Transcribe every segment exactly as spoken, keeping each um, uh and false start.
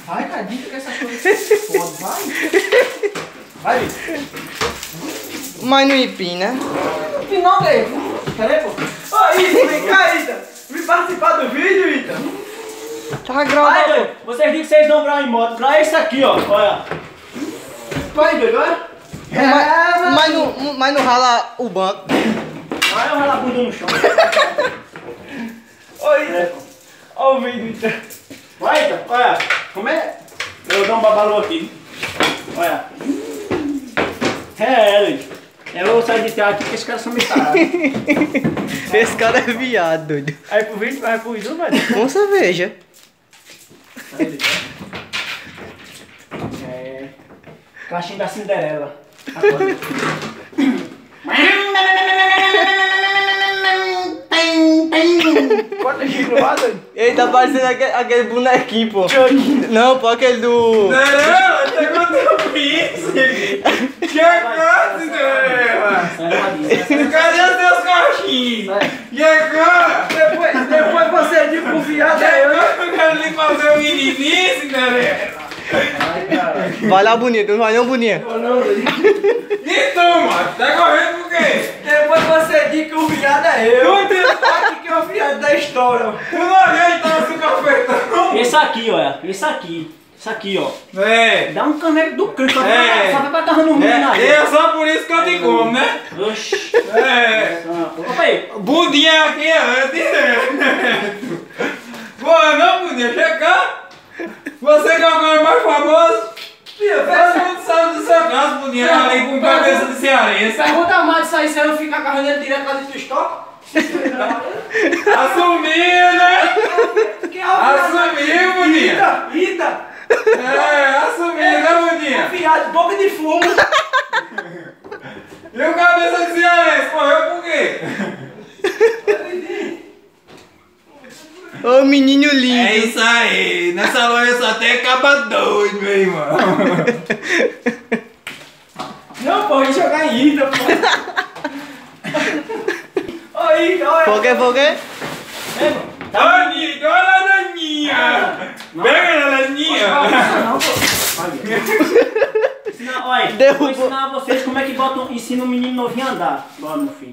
Vai, cara, diga que essas coisas foda, vai. Vai, Ita. Mas não empina. Não empina não, Dave. Pera aí, pô. Ô, Ita, vem cá, Ita. Vem participar do vídeo, Ita. Tá gravando. Vai, vocês dizem que vocês não vão em moto. Pra esse aqui, ó. Olha. Vai, doido, olha. É, mas, mas, não, mas não rala o banco. Vai, eu ralar a bunda no chão. Oi, Ita. Olha o vídeo, Ita. Vai, Ita. Olha. Como é? Eu vou dar um babalu aqui. Olha. É, Luiz. Eu vou sair de teatro aqui porque esses caras são meio tarados. Esse cara é viado, doido. Aí pro vídeo, vai pro vídeo, vai. Com cerveja. É. Caixinha da Cinderela. Agora. Quanto aqui no lado, doido? Ele tá parecendo aquele, aquele bonequinho, pô. Não, pô, aquele do... Não, até quando eu fiz. Que coisa, Cinderela. Cadê os teus cachinhos? Que coisa. Depois, depois você diz pro viado, eu não quero lhe fazer o menininho, Cinderela. Ai, cara. Vai lá, bonito. Não vai não, boninha. E tu, mano? Tá correndo por quê? Depois você diz que o viado é eu. Tu aqui que é o viado da história. Tu não aguenta esse cafetão. Esse aqui, olha. Esse aqui. Esse aqui, ó. É. Dá um caneco do canto. Só É. vai pra carro no menino aí. É, é só por isso que eu te como, né? Oxi. É. Opa aí. Budinha aqui é direto. Boa não, Budinha, chega. Você que é o cara mais famoso. Todo mundo sabe do seu caso, Budinha, ali com cabeça de cearense. Pergunta mais disso aí, se eu não ficar carregando ele direto lá dentro do estoque. Assumiu, né? Que é Assumiu, Budinha. Ita, Ita. É, assumiu, né, Budinha? Viado, boca de fumo. E o cabeça de cearense, correu por quê? Ô, menino lindo. É isso aí, nessa loja só tem caba doido, meu irmão. Não, pô, ia jogar em Ita, pô. Ô, Ita, olha. Por quê, por quê? Ô, Nica, olha a Laninha. Pega a Laninha. Não, pô. Ensina, olha, vou Derrubou. ensinar a vocês como é que botam, ensina um menino novinho a andar. Bora, meu filho.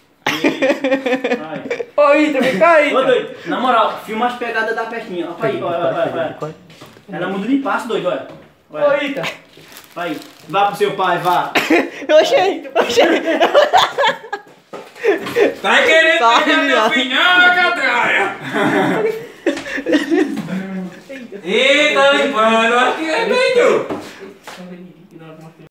Vai. Ô, Ita, vem cá, Ô, Ita. doido, na moral, filma as pegadas da pertinha. Olha aí, olha, olha, olha. Ela muda de passo, doido, olha. Ô, Olha. Ita. Vai, vá pro seu pai, vá. Oxê, oxê. Tá querendo Tá pegar meu ligado. filho, não, catraia. Eita, limpando, acho que é bem tu.